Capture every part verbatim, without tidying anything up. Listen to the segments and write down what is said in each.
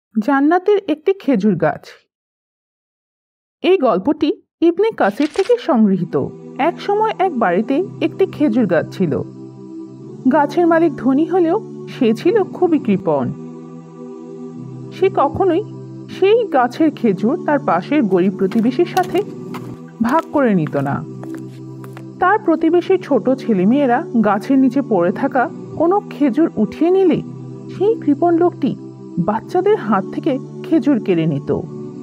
জান্নাতের একটি খেজুর গাছ। এই গল্পটি ইবনে কাসির থেকে সংগৃহীত। এক সময় এক বাড়িতে একটি খেজুর গাছ ছিল। গাছের মালিক ধনী হলেও সে ছিল খুবই কৃপণ। সে কখনোই সেই গাছের খেজুর তার পাশের গরিব প্রতিবেশীর সাথে ভাগ করে নিত না। তার প্রতিবেশীর ছোট ছেলেমেয়েরা গাছের নিচে পড়ে থাকা কোনো খেজুর উঠিয়ে নিলে সেই কৃপণ লোকটি বাচ্চাদের হাত থেকে খেজুর কেড়ে নিত।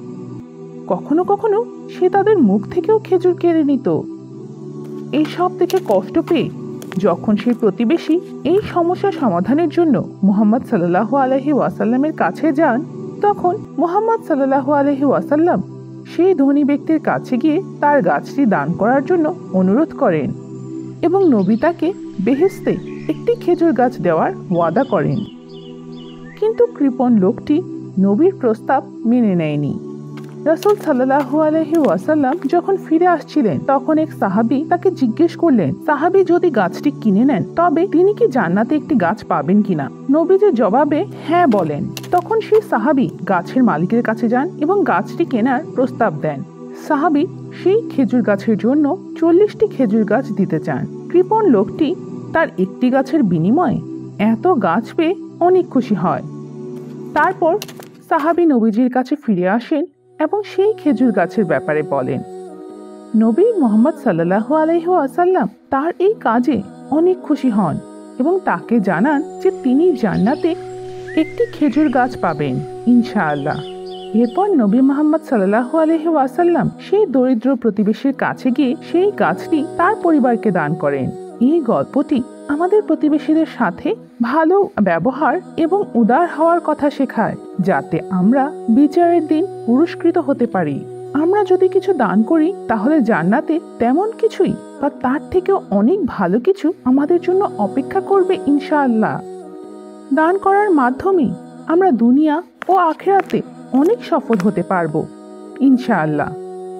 কখনো কখনো সে তাদের মুখ থেকেও খেজুর কেড়ে নিত। এই সব দেখে কষ্ট পেয়ে যখন সেই প্রতিবেশী এই সমস্যা সমাধানের জন্য মুহাম্মদ সাল্লাল্লাহু আলাইহি ওয়াসাল্লামের কাছে যান, তখন মুহাম্মদ সাল্লাল্লাহু আলাইহি ওয়াসাল্লাম সেই ধনী ব্যক্তির কাছে গিয়ে তার গাছটি দান করার জন্য অনুরোধ করেন এবং নবী তাকে বেহেশতে একটি খেজুর গাছ দেওয়ার ওয়াদা করেন। কিন্তু কৃপণ লোকটি নবীর প্রস্তাব মেনে নেয়নি। রাসূল সাল্লাল্লাহু আলাইহি ওয়াসাল্লাম যখন ফিরে আসছিলেন, তখন এক সাহাবী তাকে জিজ্ঞেস করলেন, সাহাবী যদি গাছটি কিনে নেন তবে তিনি কি জান্নাতে একটি গাছ পাবেন কিনা? নবীজি জবাবে হ্যাঁ বলেন। তখন সেই সাহাবী গাছের মালিকের কাছে যান এবং গাছটি কেনার প্রস্তাব দেন। সাহাবী সেই খেজুর গাছের জন্য চল্লিশটি খেজুর গাছ দিতে চান। কৃপণ লোকটি তার একটি গাছের বিনিময়ে এত গাছ পেয়ে অনেক খুশি হয়। তারপর সাহাবী নবীজির কাছে ফিরে আসেন এবং সেই খেজুর গাছের ব্যাপারে বলেন। নবী মুহাম্মদ সাল্লাল্লাহু আলাইহি ওয়াসাল্লাম তার এই কাজে অনেক খুশি হন এবং তাকে জানান যে তিনি জান্নাতে একটি খেজুর গাছ পাবেন ইনশাআল্লাহ। এরপর নবী মুহাম্মদ সাল্লাল্লাহু আলাইহি ওয়াসাল্লাম সেই দরিদ্র প্রতিবেশীর কাছে গিয়ে সেই গাছটি তার পরিবারকে দান করেন। এই গল্পটি আমাদের প্রতিবেশীদের সাথে ভালো ব্যবহার এবং উদার হওয়ার কথা শেখায়, যাতে আমরা বিচারের দিন পুরস্কৃত হতে পারি। আমরা যদি কিছু দান করি তাহলে জান্নাতে তেমন কিছুই বা তার থেকেও অনেক ভালো কিছু আমাদের জন্য অপেক্ষা করবে ইনশাআল্লাহ। দান করার মাধ্যমে আমরা দুনিয়া ও আখিরাতে অনেক সফল হতে পারবো ইনশাআল্লাহ।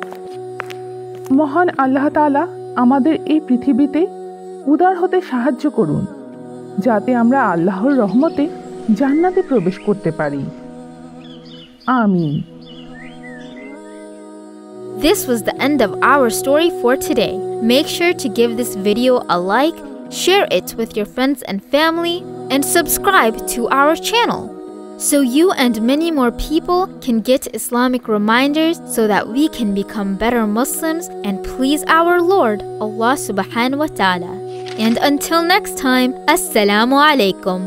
মহান আল্লাহ তাআলা আমাদের এই পৃথিবীতে উদার হতে সাহায্য করুন, যাতে আমরা আল্লাহর রহমতে জান্নাতে প্রবেশ করতে পারি। আমিন। This was the end of our story for today. Make sure to give this video a like, share it with your friends and family, and subscribe to our channel so you and many more people can get Islamic reminders so that we can become better Muslims and please our Lord, Allah subhanahu wa ta'ala. And until next time, Assalamu alaikum.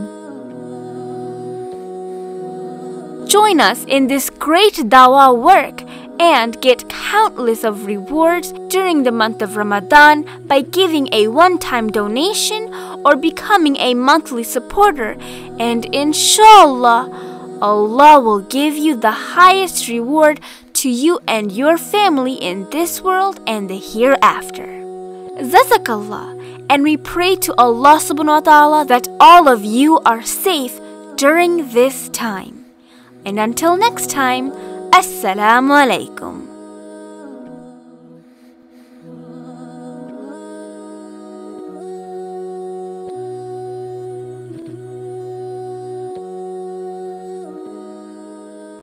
Join us in this great dawah work and get countless of rewards during the month of Ramadan by giving a one-time donation or becoming a monthly supporter, and inshallah, Allah will give you the highest reward to you and your family in this world and the hereafter. Jazakallah, and we pray to Allah subhanahu wa ta'ala that all of you are safe during this time. And until next time, Assalamu alaikum.